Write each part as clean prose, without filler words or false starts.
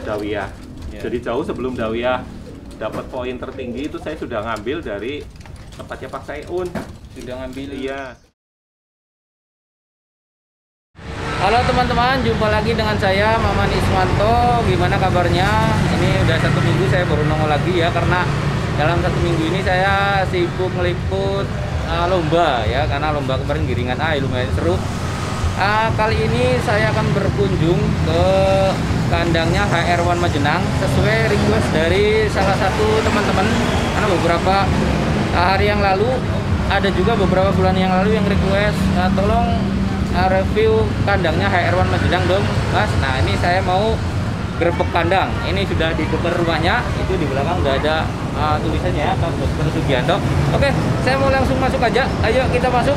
Dawiyah. Jadi jauh sebelum Dawiyah dapat poin tertinggi itu saya sudah ngambil dari tempatnya Pak Saiun. Sudah ngambil. Iya. Halo teman-teman, jumpa lagi dengan saya Maman Iswanto. Gimana kabarnya? Ini udah 1 minggu saya baru nongol lagi ya, karena dalam 1 minggu ini saya sibuk meliput lomba ya, karena lomba kemarin giringan lumayan seru. Kali ini saya akan berkunjung ke kandangnya HR1 Majenang sesuai request dari salah satu teman-teman, karena beberapa hari yang lalu, ada juga beberapa bulan yang lalu yang request tolong review kandangnya HR1 Majenang dong Mas. Nah ini saya mau gerbek kandang. Ini sudah di depan rumahnya, itu di belakang udah ada tulisannya ya, Pak Dr. Sugianto. Oke, saya mau langsung masuk aja. Ayo kita masuk.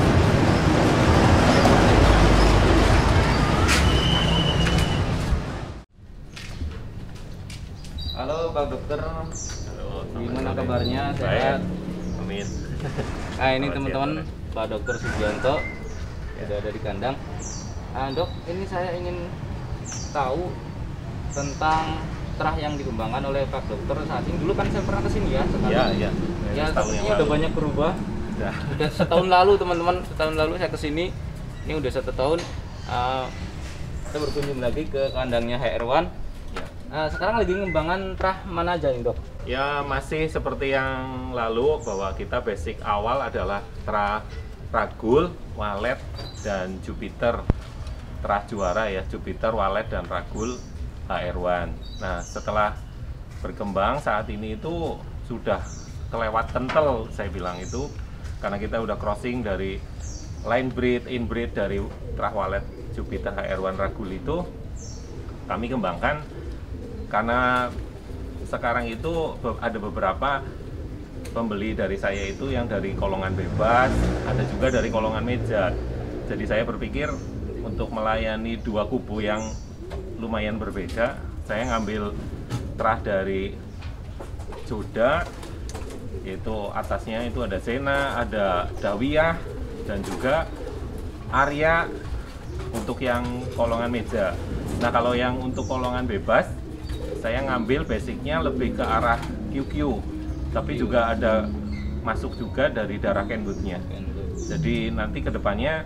Halo Pak Dokter. Halo, gimana kabarnya? Sehat? Amin. Nah ini teman-teman, Pak Dr. Sugianto sudah ada di kandang. Dok, ini saya ingin tahu tentang terah yang dikembangkan oleh Pak Dokter saat ini. Dulu kan saya pernah kesini ya, sekarang. Iya. Ya, sepertinya udah banyak berubah. Udah setahun lalu teman-teman, setahun lalu saya kesini. Ini udah 1 tahun. Kita berkunjung lagi ke kandangnya HR1. Sekarang lagi ngembangan terah mana aja nih Dok? Ya masih seperti yang lalu, bahwa kita basic awal adalah terah Ragul, Walet, dan Jupiter. Terah juara ya, Jupiter, Walet, dan Ragul HR1. Nah setelah berkembang saat ini itu sudah kelewat kental, saya bilang itu, karena kita udah crossing dari line breed, inbreed dari terah Walet, Jupiter, HR1, Ragul itu kami kembangkan. Karena sekarang itu ada beberapa pembeli dari saya itu yang dari kolongan bebas, ada juga dari kolongan meja. Jadi saya berpikir untuk melayani 2 kubu yang lumayan berbeda, saya ngambil terah dari Joda, yaitu atasnya itu ada Zena, ada Dawiyah, dan juga Arya untuk yang kolongan meja. Nah kalau yang untuk kolongan bebas, saya ngambil basicnya lebih ke arah QQ, tapi juga ada masuk juga dari darah Kenwoodnya. Jadi nanti kedepannya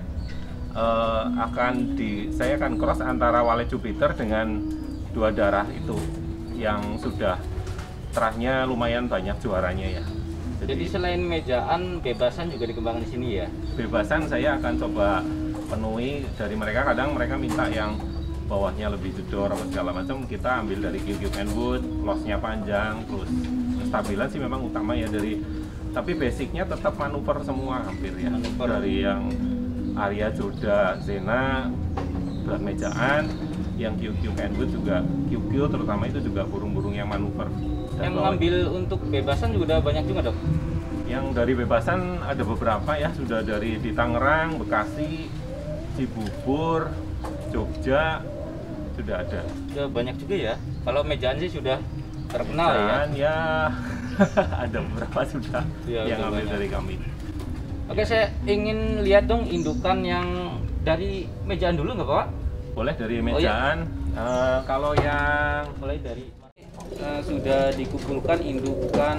saya akan cross antara Walet Jupiter dengan 2 darah itu yang sudah terahnya lumayan banyak juaranya ya. Jadi selain mejaan, bebasan juga dikembangkan di sini ya? Bebasan saya akan coba penuhi dari mereka. Kadang mereka minta yang bawahnya lebih jedor atau segala macam, kita ambil dari QQ Kenwood, lossnya panjang, terus stabilan sih memang utama ya dari, tapi basicnya tetap manuver semua hampir ya. Manuver. Dari yang Arya, Joda, Zena, berat mejaan, yang QQ Kenwood juga QQ terutama itu juga burung-burung yang manuver. Yang mengambil untuk bebasan juga udah banyak juga Dok? Yang dari bebasan ada beberapa ya, sudah dari di Tangerang, Bekasi, Cibubur, Jogja, sudah ada. Sudah banyak juga ya. Kalau mejaan sih sudah terkenal mejaan, ya. Ada beberapa sudah ya, yang ambil dari kami. Oke, saya ingin lihat dong indukan yang dari mejaan dulu nggak Pak? Boleh dari mejaan. Kalau yang mulai dari sudah dikumpulkan indukan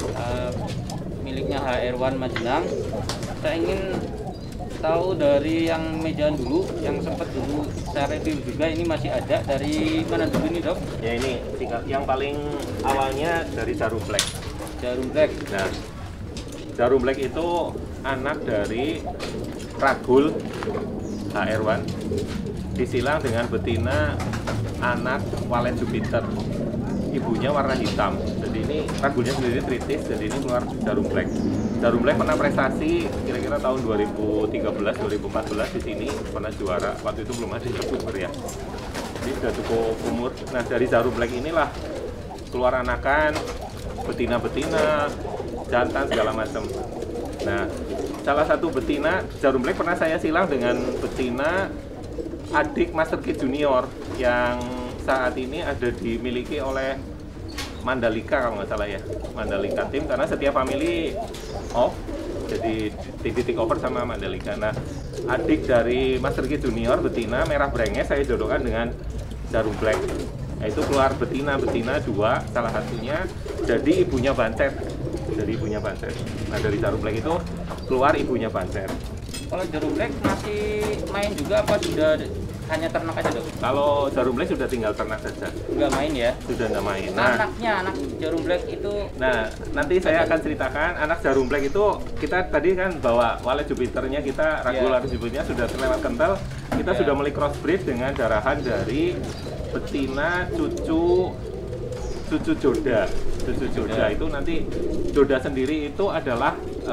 miliknya HR1 Majenang. Saya ingin tahu dari yang mejaan dulu, yang sempat dulu saya review juga, ini masih ada. Dari mana dulu nih Dok? Ya ini yang paling awalnya dari Jarum Black. Jarum Black. Nah, Jarum Black itu anak dari Ragul HR1 disilang dengan betina anak Walet Jupiter. Ibunya warna hitam. Jadi ini Ragulnya sendiri tritis, jadi ini keluar Jarum Black. Jarum Black pernah prestasi kira-kira tahun 2013-2014 di sini, pernah juara. Waktu itu belum ada YouTuber ya. Jadi sudah cukup umur. Nah dari Jarum Black inilah keluar anakan, betina-betina, jantan segala macam. Nah salah satu betina Jarum Black pernah saya silang dengan betina adik Master Kid Junior yang saat ini ada dimiliki oleh Mandalika kalau nggak salah ya, Mandalika tim, karena setiap family off, jadi di take over sama Mandalika. Nah, adik dari Master Kid Junior betina merah brenges saya jodohkan dengan Jarum Black. Itu keluar betina 2, salah satunya jadi ibunya Banset. Nah, dari jarum black itu keluar ibunya Banset. Kalau jarum black masih main juga apa sudah hanya ternak aja, Dok? Kalau jarum black sudah tinggal ternak saja. Nggak main ya? Sudah nggak main. Nah, anak jarum black itu. Nah, nanti saya akan ceritakan anak jarum black itu kita tadi kan bawa walet Jupiternya kita ragul atau Jupiternya sudah terlewat kental. Kita sudah mulai crossbreed dengan darahan dari betina cucu joda. Itu nanti joda sendiri itu adalah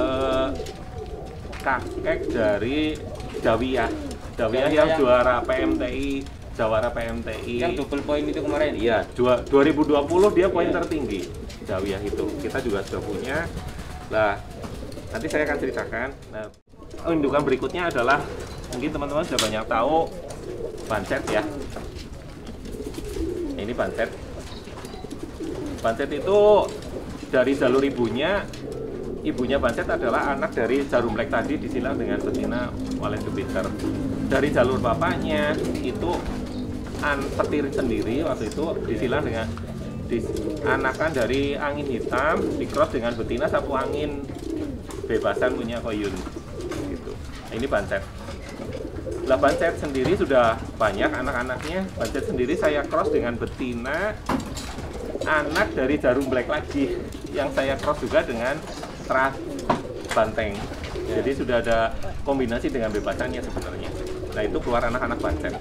kakek dari Dawiyah yang juara PMTI, yang double point itu kemarin. Iya, 2020 dia poin tertinggi Dawiyah itu. Kita juga sudah punya. Nah, nanti saya akan ceritakan. Nah, indukan berikutnya adalah mungkin teman-teman sudah banyak tahu Banset ya. Ini Banset. Banset itu dari jalur ibunya Banset adalah anak dari jarum black tadi disilang dengan betina walet Jupiter. Dari jalur bapaknya itu petir sendiri waktu itu disilang dengan anakan dari angin hitam dicross dengan betina sapu angin bebasan punya Koyun gitu. Nah, ini Banset. Lah Banset sendiri sudah banyak anak-anaknya. Banset sendiri saya cross dengan betina anak dari jarum black lagi yang saya cross juga dengan terah banteng. Jadi sudah ada kombinasi dengan bebasannya sebenarnya. Nah, itu keluar anak-anak Banset.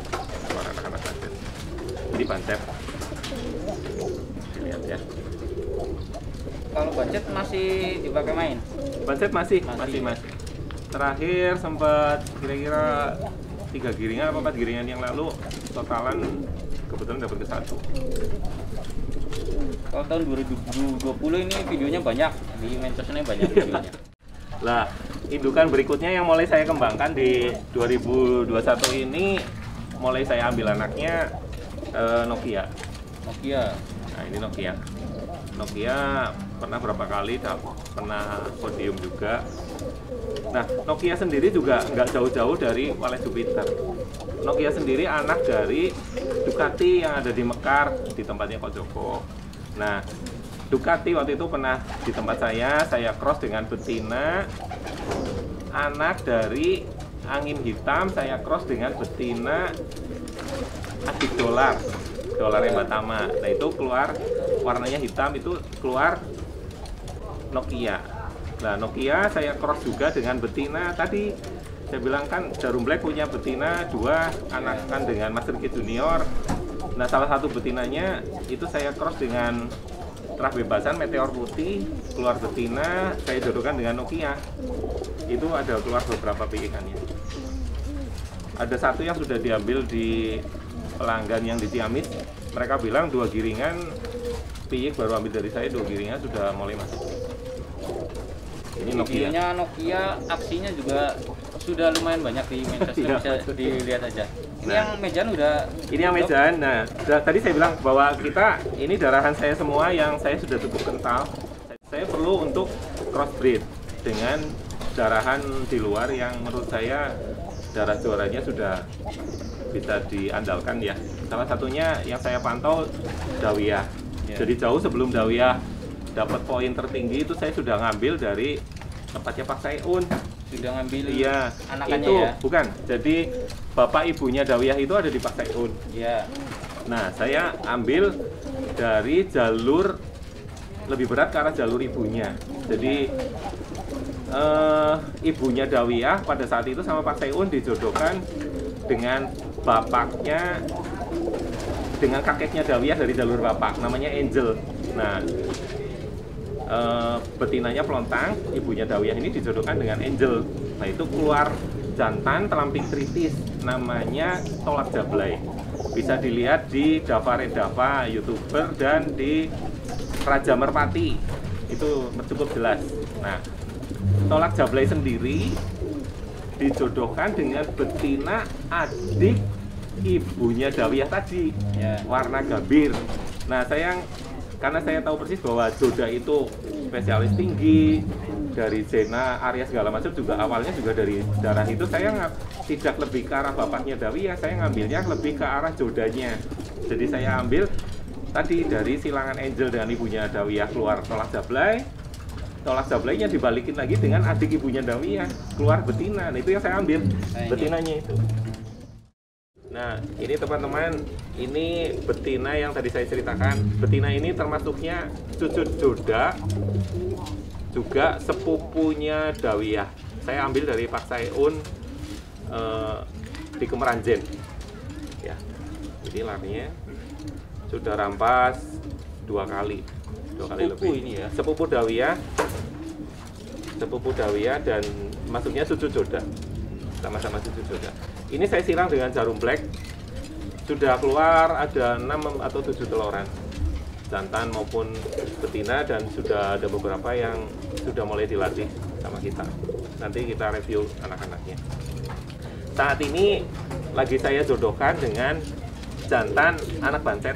Ini Banset. Lihat ya. Kalau Banset masih dipakai main? Banset masih. Terakhir sempat kira-kira 3 giringan apa 4 giringan yang lalu, totalan kebetulan dapat ke 1. Kalau tahun 2020 ini videonya banyak, di medsosnya banyak videonya. Lah, indukan berikutnya yang mulai saya kembangkan di 2021 ini, mulai saya ambil anaknya Nokia. Nah, ini Nokia pernah berapa kali pernah podium juga. Nah, Nokia sendiri juga nggak jauh-jauh dari walet Jupiter. Nokia sendiri anak dari Ducati yang ada di Mekar di tempatnya Ko Joko. Nah, Ducati waktu itu pernah di tempat saya cross dengan betina anak dari angin hitam, saya cross dengan betina adik dolar yang Batama. Nah, itu keluar warnanya hitam, itu keluar Nokia. Nah, Nokia saya cross juga dengan betina tadi saya bilang kan jarum black punya betina 2 anakan dengan Master Kid Junior. Nah, salah satu betinanya itu saya cross dengan terah bebasan Meteor putih, keluar betina, saya jodohkan dengan Nokia. Itu ada keluar beberapa pilihannya. Ada satu yang sudah diambil di pelanggan yang di Ciamis. Mereka bilang 2 giringan piyik baru ambil dari saya, 2 giringan sudah mulai masuk. Ini Nokia. Videonya Nokia, aksinya juga sudah lumayan banyak di medsos, bisa dilihat aja. Ini yang Medan udah. Ini yang Medan. Nah, tadi saya bilang bahwa kita ini darahan saya semua yang saya sudah cukup kental. Saya perlu untuk crossbreed dengan darahan di luar yang menurut saya darah juaranya sudah bisa diandalkan ya. Salah satunya yang saya pantau Dawiyah. Jadi jauh sebelum Dawiyah dapat poin tertinggi itu saya sudah ngambil dari tempatnya Pak Saiun. Sudah ngambil anakannya itu, ya? Bukan. Jadi bapak ibunya Dawiyah itu ada di Pak Saiun. Iya. Nah, saya ambil dari jalur lebih berat ke arah jalur ibunya. Jadi ibunya Dawiyah pada saat itu sama Pak Saiun dijodohkan dengan bapaknya, dengan kakeknya Dawiyah dari jalur bapak, namanya Angel. Nah, betinanya Pelontang, ibunya Dawiyah ini dijodohkan dengan Angel. Nah, itu keluar jantan telamping kritis, namanya Tolak Jablay. Bisa dilihat di Dava Redava, YouTuber, dan di Raja Merpati. Itu cukup jelas. Nah, Tolak Jablay sendiri dijodohkan dengan betina adik ibunya Dawiyah tadi, warna gambir. Nah, karena saya tahu persis bahwa Joda itu spesialis tinggi dari Zena, Arya segala macam, juga awalnya juga dari darah itu, saya tidak lebih ke arah bapaknya Dawiyah, saya ngambilnya lebih ke arah Jodanya. Jadi saya ambil tadi dari silangan angel dengan ibunya Dawiyah keluar tolak jablay. Tolak jablaynya dibalikin lagi dengan adik ibunya Dawiyah keluar betina. Nah, itu yang saya ambil, betinanya itu. Nah, ini teman-teman, ini betina yang tadi saya ceritakan. Betina ini termasuknya cucu Joda, juga sepupunya Dawiyah. Saya ambil dari Pak Sayun di Kemeranjen. Ya, ini larinya sudah rampas 2 kali lebih. Ini ya. Sepupu Dawiyah dan maksudnya cucu Joda, sama-sama cucu Joda. Ini saya silang dengan jarum black. Sudah keluar ada 6 atau 7 teloran, jantan maupun betina, dan sudah ada beberapa yang sudah mulai dilatih sama kita. Nanti kita review anak-anaknya. Saat ini lagi saya jodohkan dengan jantan anak banset.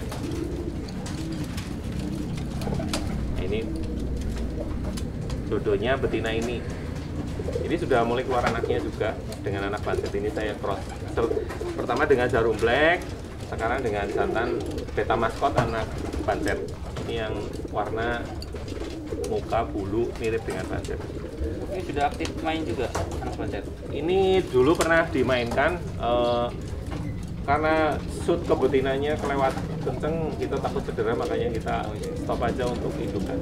Ini jodohnya betina ini. Ini sudah mulai keluar anaknya juga dengan anak banset. Ini saya cross. Pertama dengan jarum black, sekarang dengan jantan beta maskot anak banset. Ini yang warna muka bulu mirip dengan banset. Ini sudah aktif main juga anak banset. Ini dulu pernah dimainkan, karena shoot ke betinanya kelewat kenceng, kita takut cedera, makanya kita stop aja untuk indukan.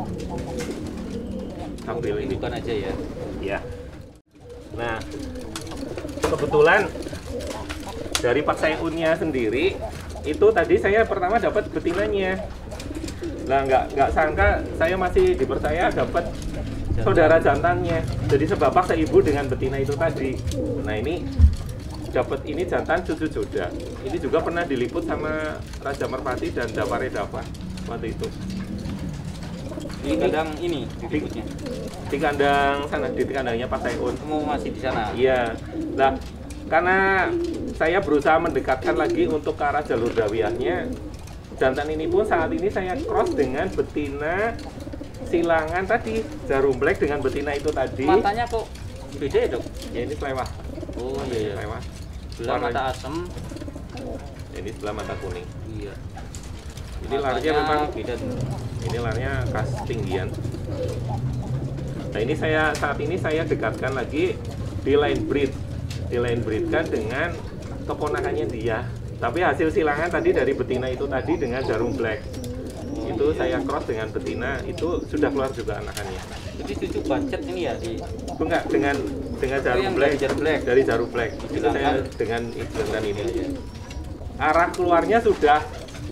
Sambil ini Indukan aja ya. ya. Nah, kebetulan dari Pak Sayunnya sendiri itu tadi saya pertama dapat betinanya. Nah, nggak sangka saya masih dipercaya dapat saudara jantannya. Jadi sebapak seibu dengan betina itu tadi. Nah, ini dapat ini jantan cucu Joda. Ini juga pernah diliput sama Raja Merpati dan Dapare Dapa waktu itu. Di kandang ini diliputnya. Di kandang sana, di kandangnya Pak Sayun. Kamu masih di sana? Iya. Nah, karena saya berusaha mendekatkan lagi untuk ke arah jalur Dawiyahnya, jantan ini pun saat ini saya cross dengan betina silangan tadi, jarum black dengan betina itu tadi. Matanya kok beda ya, Dok? Ya, ini selewah. Oh iya, Selewah. sebelah mata asem. Ini sebelah mata kuning. Iya. Ini larinya memang beda. ini larinya khas tinggian. Nah, ini saat ini saya dekatkan lagi di line breed. Di line breedkan dengan keponakannya dia. Tapi hasil silangan tadi dari betina itu tadi dengan jarum black. Itu saya cross dengan betina, itu sudah keluar juga anakannya. Jadi cucu bancet ini ya di Enggak, dengan jarum yang black. dari jarum black. Dari jarum black. Itu saya dengan ini. Arah keluarnya sudah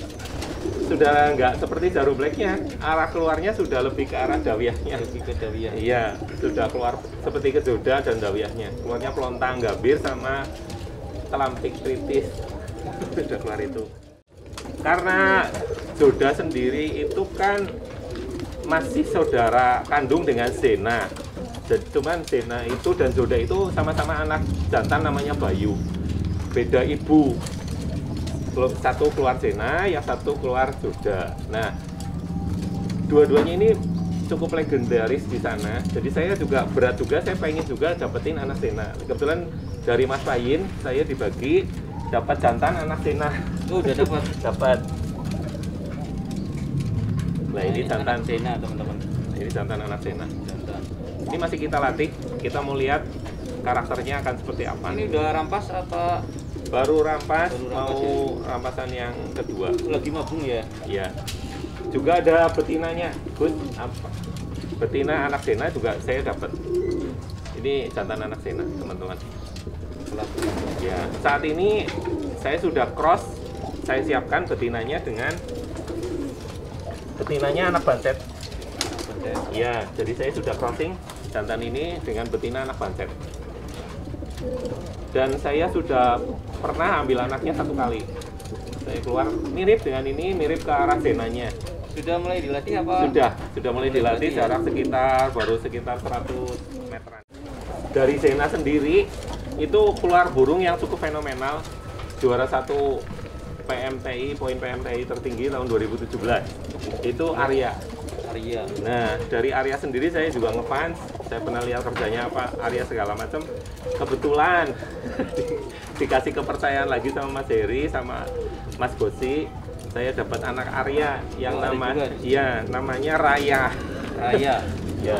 nggak seperti jarum blacknya. Arah keluarnya sudah lebih ke arah Dawiyahnya. lebih ke Dawiyah. Iya, sudah keluar seperti ke Joda dan Dawiyahnya. Keluarnya pelontang gambir sama kelampik kritis. Sudah keluar itu. Karena Joda sendiri itu kan masih saudara kandung dengan Zena. Jadi cuman Zena itu dan Joda itu sama-sama anak jantan namanya Bayu. Beda ibu. Satu keluar Zena, yang satu keluar Joda. Nah, dua-duanya ini cukup legendaris di sana. Jadi saya juga berat juga, saya pengen juga dapetin anak Zena. Kebetulan dari Mas Payin saya dibagi dapat jantan anak Zena. Oh, udah dapat. Dapat. Nah, ini jantan Zena, teman-teman. Ini jantan anak Zena. Jantan. Ini masih kita latih. Kita mau lihat karakternya akan seperti apa. Ini udah rampas apa Baru rampas, ya? rampasan yang kedua. Lagi mabung ya? Iya. Juga ada betinanya, Gus. Betina anak Zena juga saya dapat. Ini jantan anak Zena, teman-teman. Ya, saat ini saya sudah cross. Saya siapkan betinanya dengan betinanya anak banset. Ya, jadi saya sudah crossing jantan ini dengan betina anak banset. Dan saya sudah pernah ambil anaknya 1 kali. Saya keluar mirip dengan ini, mirip ke arah Zenanya. Sudah mulai dilatih apa? Sudah mulai dilatih jarak sekitar 100 meteran. Dari Zena sendiri itu keluar burung yang cukup fenomenal, juara 1 PMTI, poin PMTI tertinggi tahun 2017. Itu Arya. Nah, dari Arya sendiri saya juga ngefans. Saya pernah lihat kerjanya apa, Arya segala macam. Kebetulan dikasih kepercayaan lagi sama Mas Heri, sama Mas Gosi. saya dapat anak Arya yang Oh, namanya Raya. Raya. Ya.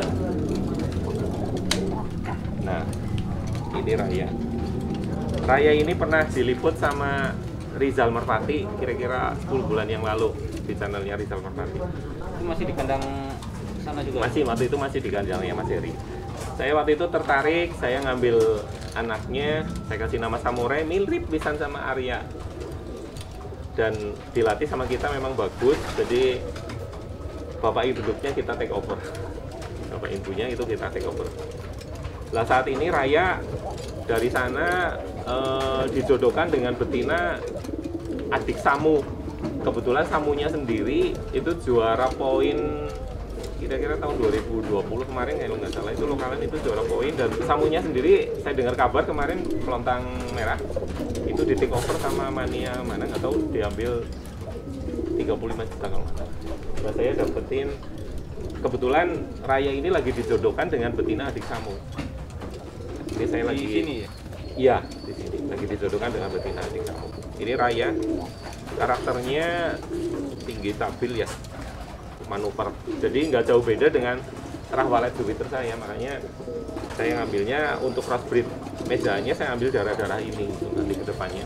Nah, ini Raya. Raya ini pernah diliput sama Rizal Merpati kira-kira 10 bulan yang lalu di channelnya Rizal Merpati. Itu masih di kandang sana juga? Masih, waktu itu masih di kandangnya Mas Heri. Saya waktu itu tertarik, saya ngambil anaknya, saya kasih nama Samurai, mirip pisan sama Arya. Dan dilatih sama kita memang bagus, jadi bapak ibunya kita take over. Bapak ibunya itu kita take over. Nah saat ini Raya dari sana dijodohkan dengan betina adik Samu. Kebetulan Samunya sendiri itu juara poin kira-kira tahun 2020 kemarin kalau nggak salah, itu lokalan itu juara poin. Dan Samunya sendiri saya dengar kabar kemarin Pelontang Merah itu di take over sama Mania mana nggak tahu, diambil 35 juta kalau nggak salah. Nah, saya dapetin kebetulan Raya ini lagi dijodohkan dengan betina adik Samu. Ini saya lagi di sini ya? Iya, di sini lagi dijodohkan dengan betina adik Samu. Ini Raya, karakternya tinggi, stabil ya, manuver. Jadi nggak jauh beda dengan terah walet Jupiter saya, makanya saya ngambilnya untuk crossbreed mejanya, saya ambil darah-darah ini untuk nanti ke depannya.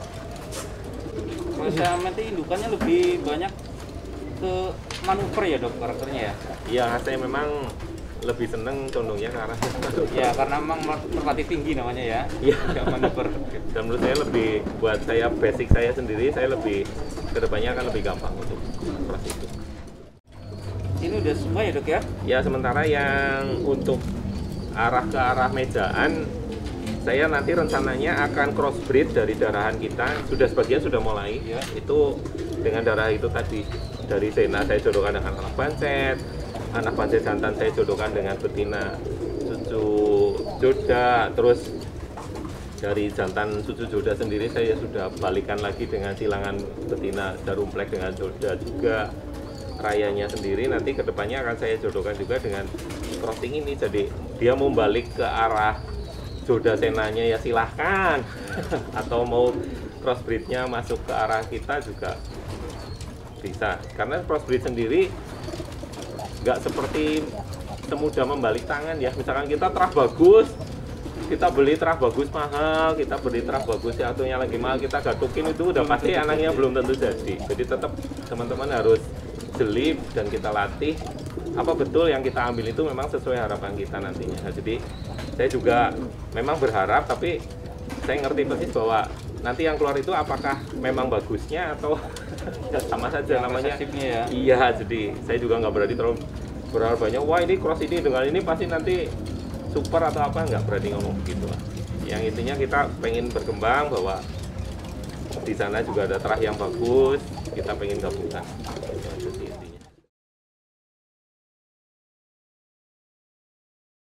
Kalau saya nanti indukannya lebih banyak ke manuver ya dok karakternya ya? Iya, saya memang lebih seneng condongnya ke arah Ya karena memang merpati tinggi namanya ya. Iya. Nggak manuver. Dan menurut saya lebih, buat saya basic saya sendiri, saya lebih kedepannya akan lebih gampang untuk cross itu. Ini udah semua ya dok ya? Ya sementara yang untuk arah ke arah mejaan, saya nanti rencananya akan crossbreed dari darahan kita. Sudah sebagian sudah mulai Ya. itu dengan darah itu tadi. Dari Sena saya jodohkan dengan anak Banset jantan saya jodohkan dengan betina susu Joda. Terus dari jantan susu Joda sendiri saya sudah balikan lagi dengan silangan betina Darumplek dengan Joda juga. Rayanya sendiri nanti kedepannya akan saya jodohkan juga dengan crossing ini. Jadi dia mau balik ke arah Joda Senanya ya silahkan atau mau crossbreednya masuk ke arah kita juga bisa, karena crossbreed sendiri nggak seperti semudah membalik tangan ya. Misalkan kita terah bagus, kita beli terah bagus mahal, kita beli terah bagus satunya lagi mahal, kita gatukin itu udah pasti anaknya belum tentu jadi. Jadi tetap teman-teman harus jeli dan kita latih apa betul yang kita ambil itu memang sesuai harapan kita nantinya. Nah, jadi saya juga memang berharap, tapi saya ngerti persis bahwa nanti yang keluar itu apakah memang bagusnya atau ya sama saja Yang namanya ya. Iya, jadi saya juga nggak berani terlalu berharap banyak, wah ini cross ini dengan ini pasti nanti super atau apa, nggak berani ngomong begitu lah. Yang intinya kita pengen berkembang, bahwa di sana juga ada terah yang bagus, kita pengen gabungkan. Itu aja sih.